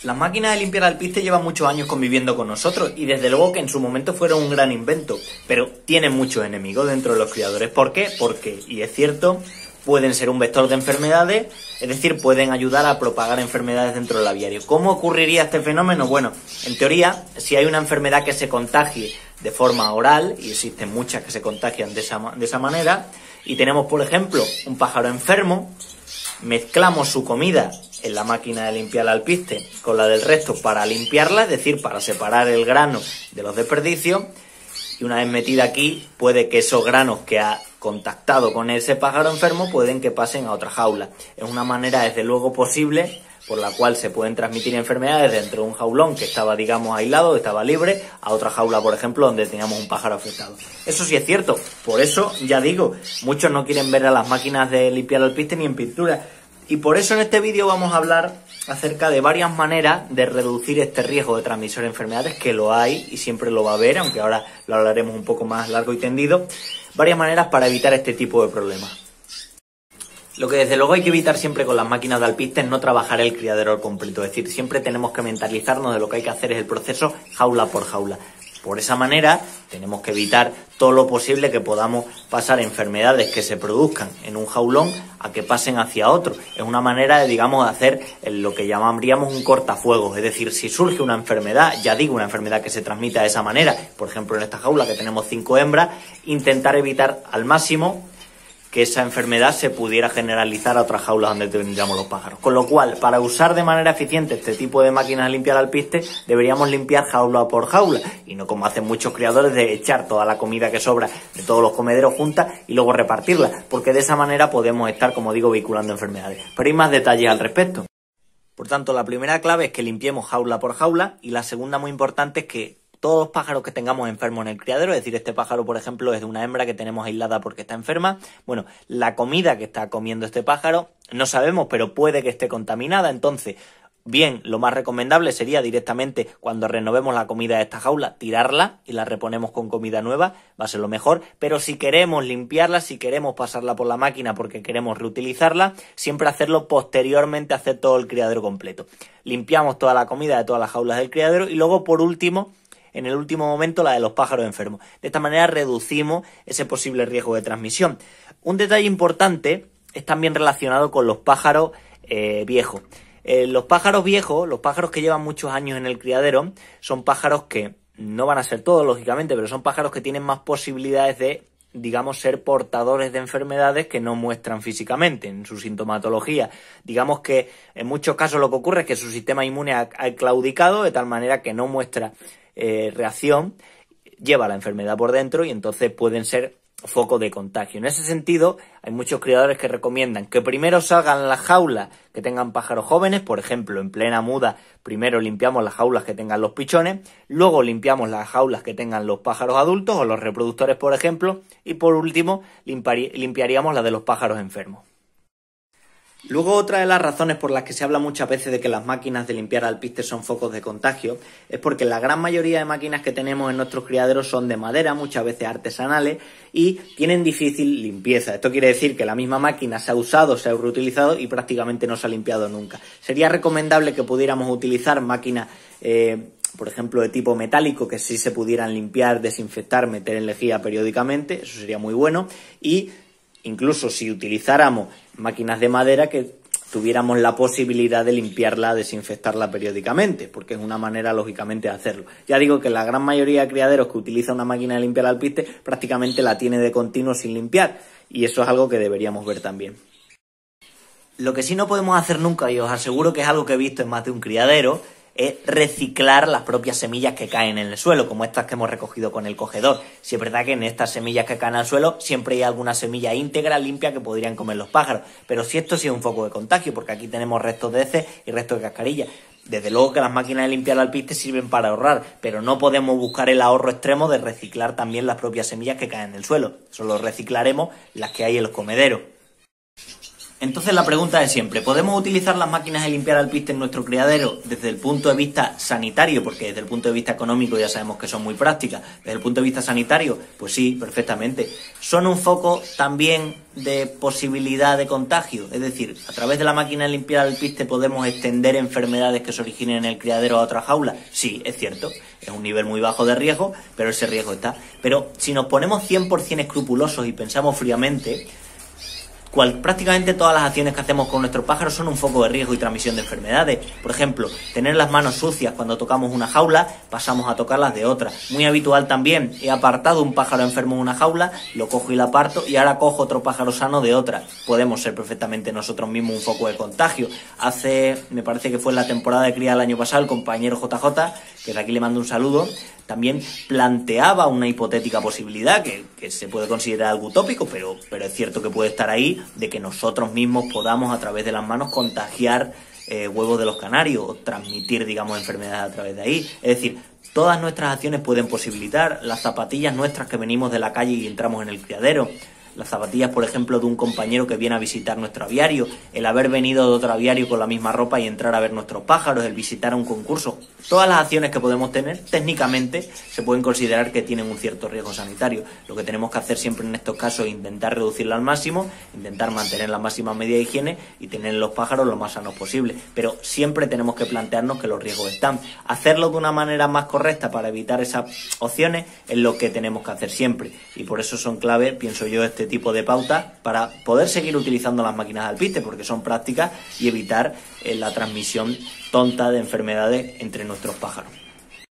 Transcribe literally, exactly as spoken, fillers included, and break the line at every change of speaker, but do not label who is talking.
Las máquinas de limpiar alpiste llevan muchos años conviviendo con nosotros y desde luego que en su momento fueron un gran invento, pero tienen muchos enemigos dentro de los criadores. ¿Por qué? Porque, y es cierto, pueden ser un vector de enfermedades, es decir, pueden ayudar a propagar enfermedades dentro del aviario. ¿Cómo ocurriría este fenómeno? Bueno, en teoría, si hay una enfermedad que se contagie de forma oral, y existen muchas que se contagian de esa, de esa manera, y tenemos, por ejemplo, un pájaro enfermo, mezclamos su comida en la máquina de limpiar el alpiste con la del resto para limpiarla, es decir, para separar el grano de los desperdicios, y una vez metida aquí, puede que esos granos que ha contactado con ese pájaro enfermo pueden que pasen a otra jaula. Es una manera, desde luego, posible por la cual se pueden transmitir enfermedades dentro de un jaulón que estaba, digamos, aislado, que estaba libre, a otra jaula, por ejemplo, donde teníamos un pájaro afectado. Eso sí es cierto. Por eso, ya digo, muchos no quieren ver a las máquinas de limpiar alpiste ni en pintura. Y por eso en este vídeo vamos a hablar acerca de varias maneras de reducir este riesgo de transmisión de enfermedades, que lo hay y siempre lo va a haber, aunque ahora lo hablaremos un poco más largo y tendido. Varias maneras para evitar este tipo de problemas. Lo que desde luego hay que evitar siempre con las máquinas de alpiste es no trabajar el criadero al completo. Es decir, siempre tenemos que mentalizarnos de lo que hay que hacer es el proceso jaula por jaula. Por esa manera tenemos que evitar todo lo posible que podamos pasar enfermedades que se produzcan en un jaulón a que pasen hacia otro. Es una manera de, digamos, de hacer lo que llamaríamos un cortafuegos. Es decir, si surge una enfermedad, ya digo, una enfermedad que se transmita de esa manera, por ejemplo en esta jaula que tenemos cinco hembras, intentar evitar al máximo que esa enfermedad se pudiera generalizar a otras jaulas donde tendríamos los pájaros. Con lo cual, para usar de manera eficiente este tipo de máquinas de limpiar alpiste, deberíamos limpiar jaula por jaula, y no como hacen muchos criadores de echar toda la comida que sobra de todos los comederos juntas y luego repartirla, porque de esa manera podemos estar, como digo, vehiculando enfermedades. Pero hay más detalles al respecto. Por tanto, la primera clave es que limpiemos jaula por jaula, y la segunda muy importante es que todos los pájaros que tengamos enfermos en el criadero, es decir, este pájaro, por ejemplo, es de una hembra que tenemos aislada porque está enferma. Bueno, la comida que está comiendo este pájaro, no sabemos, pero puede que esté contaminada. Entonces, bien, lo más recomendable sería directamente, cuando renovemos la comida de esta jaula, tirarla y la reponemos con comida nueva, va a ser lo mejor. Pero si queremos limpiarla, si queremos pasarla por la máquina porque queremos reutilizarla, siempre hacerlo posteriormente a hacer todo el criadero completo. Limpiamos toda la comida de todas las jaulas del criadero y luego, por último, en el último momento, la de los pájaros enfermos. De esta manera reducimos ese posible riesgo de transmisión. Un detalle importante es también relacionado con los pájaros eh, viejos. Eh, los pájaros viejos, los pájaros que llevan muchos años en el criadero, son pájaros que, no van a ser todos, lógicamente, pero son pájaros que tienen más posibilidades de, digamos, ser portadores de enfermedades que no muestran físicamente en su sintomatología. Digamos que en muchos casos lo que ocurre es que su sistema inmune ha, ha claudicado de tal manera que no muestra Eh, reacción, lleva la enfermedad por dentro y entonces pueden ser foco de contagio. En ese sentido, hay muchos criadores que recomiendan que primero salgan las jaulas que tengan pájaros jóvenes, por ejemplo, en plena muda, primero limpiamos las jaulas que tengan los pichones, luego limpiamos las jaulas que tengan los pájaros adultos o los reproductores, por ejemplo, y por último limpiaríamos la de los pájaros enfermos. Luego, otra de las razones por las que se habla muchas veces de que las máquinas de limpiar alpiste son focos de contagio es porque la gran mayoría de máquinas que tenemos en nuestros criaderos son de madera, muchas veces artesanales, y tienen difícil limpieza. Esto quiere decir que la misma máquina se ha usado, se ha reutilizado y prácticamente no se ha limpiado nunca. Sería recomendable que pudiéramos utilizar máquinas, eh, por ejemplo, de tipo metálico, que sí se pudieran limpiar, desinfectar, meter en lejía periódicamente, eso sería muy bueno, y incluso si utilizáramos máquinas de madera, que tuviéramos la posibilidad de limpiarla, desinfectarla periódicamente, porque es una manera, lógicamente, de hacerlo. Ya digo que la gran mayoría de criaderos que utiliza una máquina de limpiar alpiste prácticamente la tiene de continuo sin limpiar, y eso es algo que deberíamos ver también. Lo que sí no podemos hacer nunca, y os aseguro que es algo que he visto en más de un criadero, es reciclar las propias semillas que caen en el suelo, como estas que hemos recogido con el cogedor. Si es verdad que en estas semillas que caen al suelo siempre hay alguna semilla íntegra, limpia, que podrían comer los pájaros, pero si esto sí es un foco de contagio, porque aquí tenemos restos de heces y restos de cascarilla. Desde luego que las máquinas de limpiar alpiste sirven para ahorrar, pero no podemos buscar el ahorro extremo de reciclar también las propias semillas que caen en el suelo. Solo reciclaremos las que hay en los comederos. Entonces la pregunta es siempre, ¿podemos utilizar las máquinas de limpiar alpiste en nuestro criadero desde el punto de vista sanitario? Porque desde el punto de vista económico ya sabemos que son muy prácticas. Desde el punto de vista sanitario, pues sí, perfectamente. Son un foco también de posibilidad de contagio. Es decir, a través de la máquina de limpiar alpiste podemos extender enfermedades que se originen en el criadero a otra jaula. Sí, es cierto. Es un nivel muy bajo de riesgo, pero ese riesgo está. Pero si nos ponemos cien por cien escrupulosos y pensamos fríamente, Cual, prácticamente todas las acciones que hacemos con nuestros pájaros son un foco de riesgo y transmisión de enfermedades. Por ejemplo, tener las manos sucias cuando tocamos una jaula, pasamos a tocarlas de otra. Muy habitual también, he apartado un pájaro enfermo en una jaula, lo cojo y lo aparto y ahora cojo otro pájaro sano de otra. Podemos ser perfectamente nosotros mismos un foco de contagio. Hace, me parece que fue en la temporada de cría del año pasado, el compañero J J, que de aquí le mando un saludo, también planteaba una hipotética posibilidad que, que se puede considerar algo utópico, pero, pero es cierto que puede estar ahí, de que nosotros mismos podamos a través de las manos contagiar eh, huevos de los canarios o transmitir, digamos, enfermedades a través de ahí. Es decir, todas nuestras acciones pueden posibilitar las zapatillas nuestras que venimos de la calle y entramos en el criadero. Las zapatillas, por ejemplo, de un compañero que viene a visitar nuestro aviario, el haber venido de otro aviario con la misma ropa y entrar a ver nuestros pájaros, el visitar un concurso. Todas las acciones que podemos tener, técnicamente, se pueden considerar que tienen un cierto riesgo sanitario. Lo que tenemos que hacer siempre en estos casos es intentar reducirlo al máximo, intentar mantener la máxima medida de higiene y tener los pájaros lo más sanos posible. Pero siempre tenemos que plantearnos que los riesgos están. Hacerlo de una manera más correcta para evitar esas opciones es lo que tenemos que hacer siempre. Y por eso son clave, pienso yo, este tipo de pautas para poder seguir utilizando las máquinas de alpiste, porque son prácticas y evitar eh, la transmisión tonta de enfermedades entre nuestros pájaros.